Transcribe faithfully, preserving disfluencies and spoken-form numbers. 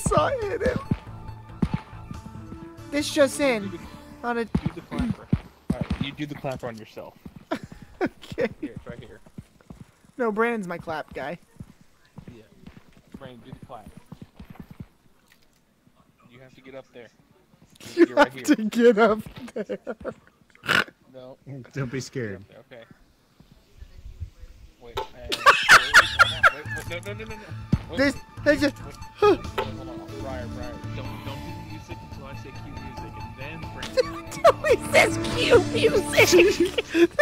saw it hit him. This just in. Do the, On a. do the clapper. Alright, you do the clapper on yourself. Okay. Here, it's right here. No, Brandon's my clap guy. Yeah. Brandon, do the clap. You have to get up there. You You're right have here. to get up there. No. Don't be Get scared. up there, okay. Wait, and, wait, wait, wait, wait, no, no, no, no, no. Wait, This, this just. wait, hold on, Briar, Briar, don't, don't do the music until I say cue music, and then Brandon. He says cue music.